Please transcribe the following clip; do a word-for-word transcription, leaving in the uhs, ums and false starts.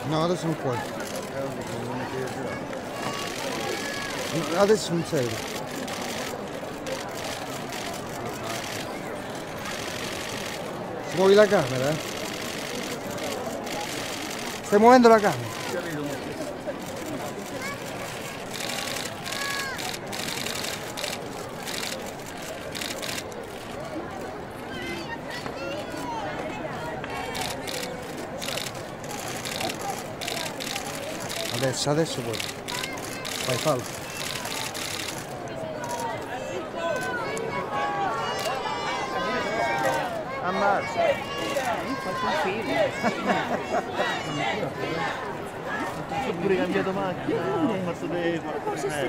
No, adesso non puoi. Adesso non serve. Si muovi la camera, eh? Stai muovendo la camera. Adesso, adesso poi. Vai, fallo. Ammazza! Faccio un film! Ho pure cambiato macchina, ho fatto dei...